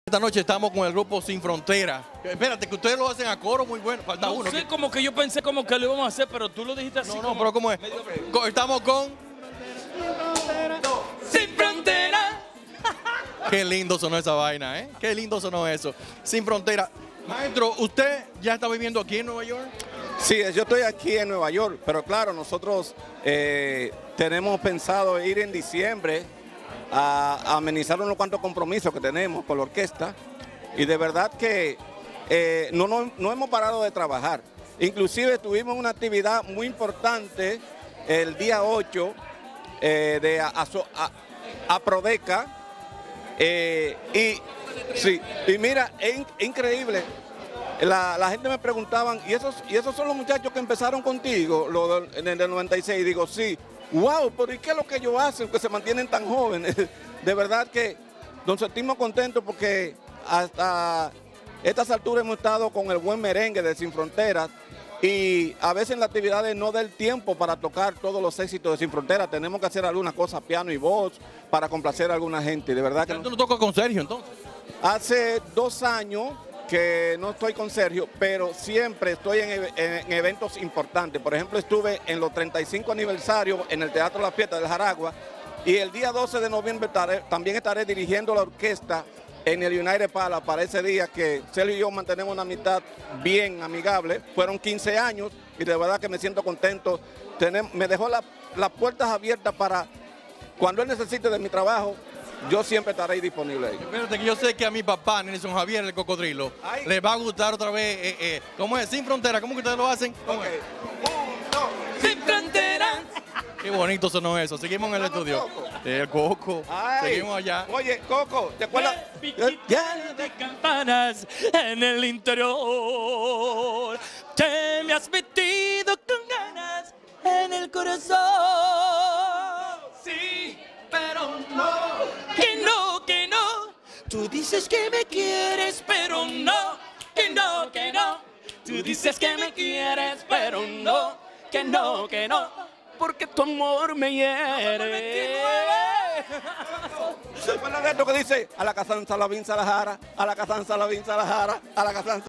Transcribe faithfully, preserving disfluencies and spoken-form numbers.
Esta noche estamos con el grupo Sin Frontera. Espérate, que ustedes lo hacen a coro muy bueno. Falta No uno. sé, que- como que yo pensé como que lo íbamos a hacer, pero tú lo dijiste así. No, no, como pero ¿cómo es? medio- Co- Estamos con... Sin frontera. Qué lindo sonó esa vaina, ¿eh? Qué lindo sonó eso. Sin Frontera. Maestro, ¿usted ya está viviendo aquí en Nueva York? Sí, yo estoy aquí en Nueva York, pero claro, nosotros eh, tenemos pensado ir en diciembre a, a amenizar unos cuantos compromisos que tenemos con la orquesta y de verdad que eh, no, no, no hemos parado de trabajar. Inclusive tuvimos una actividad muy importante el día ocho eh, de a, a, a- a Prodeca eh, y, sí, y mira, es, in- es increíble. La, la gente me preguntaban, ¿y esos, ¿y esos son los muchachos que empezaron contigo lo del- en el del noventa y seis? Y digo, sí. Wow, pero ¿y qué es lo que ellos hacen que se mantienen tan jóvenes? De verdad que nos sentimos contentos porque hasta estas alturas hemos estado con el buen merengue de Sin Fronteras y a veces en las actividades no da el tiempo para tocar todos los éxitos de Sin Fronteras. Tenemos que hacer algunas cosas piano y voz para complacer a alguna gente. De verdad que ¿Tú no- no tocas con Sergio entonces? Hace dos años que no estoy con Sergio, pero siempre estoy en, e- en eventos importantes. Por ejemplo, estuve en los treinta y cinco aniversarios en el Teatro La Fiesta del Jaragua y el día doce de noviembre estaré- también estaré dirigiendo la orquesta en el United Palace para ese día que Sergio y yo mantenemos una amistad bien amigable. Fueron quince años y de verdad que me siento contento. Tenem- me dejó la- las puertas abiertas para cuando él necesite de mi trabajo, yo siempre estaré disponible ahí. Espérate, que yo sé que a mi papá, Nelson Javier, el cocodrilo, Ay. le va a gustar otra vez. Eh, eh, ¿Cómo es? Sin Frontera. ¿Cómo que ustedes lo hacen? ¿Cómo es? Sin frontera. Qué bonito sonó eso. Seguimos en el estudio. El Coco. Ay. Seguimos allá. Oye, Coco, ¿te acuerdas? Piquita de campanas en el interior. Te me has metido con ganas en el corazón. Sí, pero no. Que no, que no. Tú dices que me quieres, pero no. Que no, que no. Tú dices que me quieres, pero no. Que no, que no. Porque tu amor me hiere. ¿Te acuerdas de esto que dice? A la Kazan Salavín Salahara, a la Kazan Salavín Salahara, a la Kazan